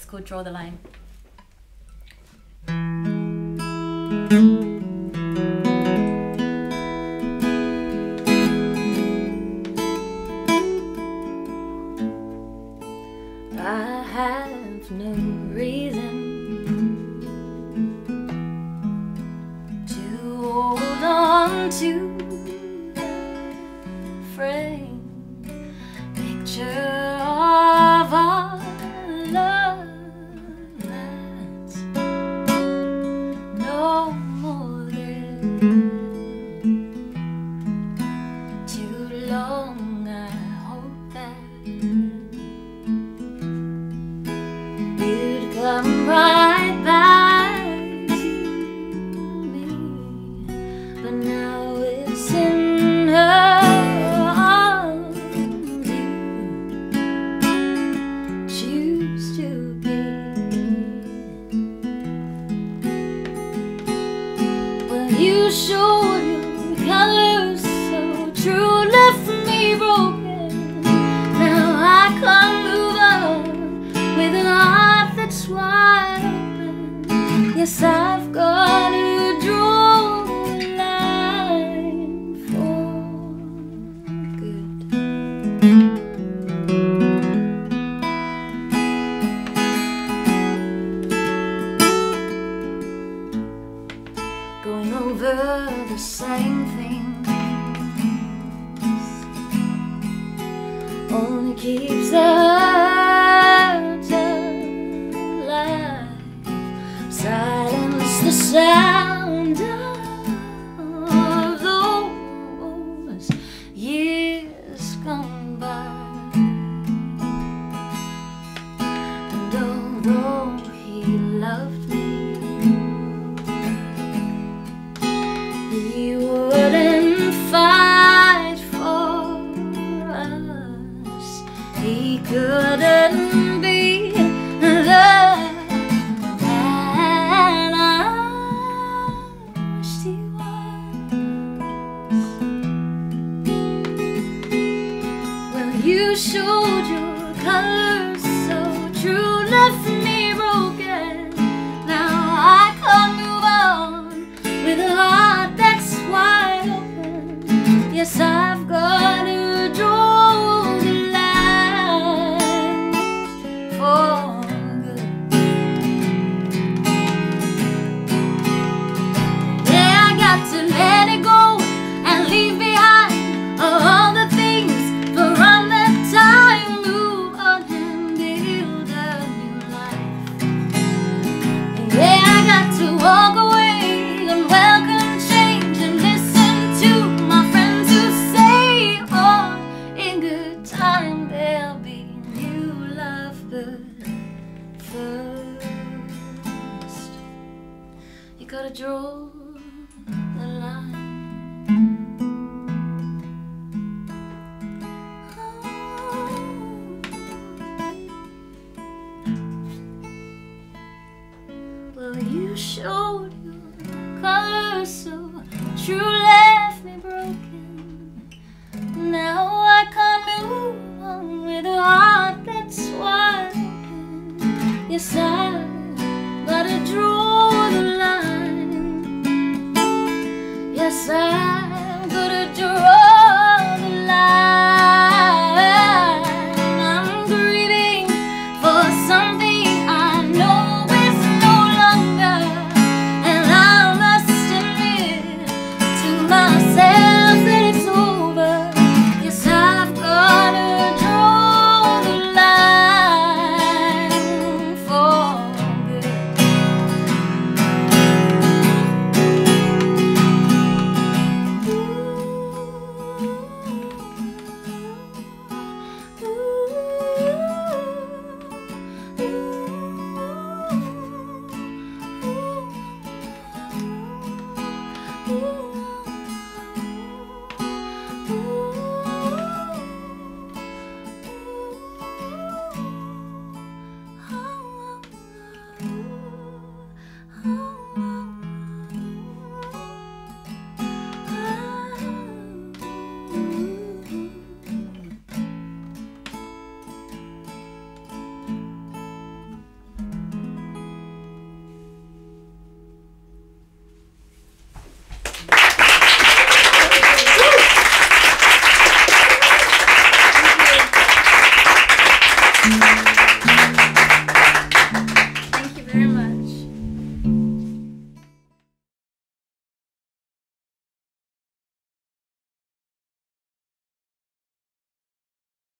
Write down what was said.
called Draw the Line. I have no reason to hold on to the frame picture of our love that's no more there. Too long I hope that you'd come right back to me, but now it's in her arms you choose to be. Well, you showed your colors so true, left me broken. Now I can't move on with an heart that's wide open. Yes, I've got to draw the line for good. Going over the same things only keeps the hurt alive. Silence the sound of those years gone by. And although he loved me, he wouldn't fight for us. He couldn't be the man I wished he was. Well, you showed your colors so true, left me broken. Now I can't move on with a heart that's wide open. Yes, I've got to draw the line for good. Yeah, I got to let it go and leave behind all the things from that time. Move on and build a new life. Yeah, I got to walk away and welcome change and listen to my friends who say, oh, in good time there'll be new love, but first you gotta draw the line. Well, you showed your colors so true, left me broken. Now I can't move on with a heart that's wide open. Yes, I gotta draw the line. Yes, I